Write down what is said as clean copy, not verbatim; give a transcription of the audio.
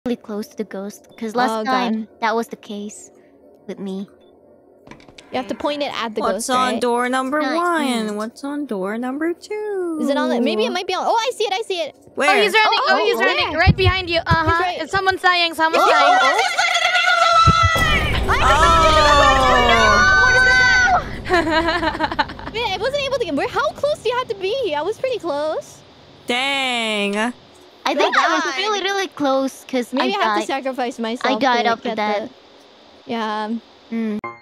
really close to the ghost because last time that was the case with me. You have to point it at the What's ghost, on right? door number 1? What's on door number 2? Is it on the... Maybe it might be on... Oh, I see it, I see it. Where? Oh, he's running. Oh, he's running. Right behind you. Right. Someone's dying. Someone's dying. Wait, I wasn't able to get... How close do you have to be? I was pretty close. Dang. I think I was really, really close because Maybe I have to sacrifice myself. I died after that. Yeah.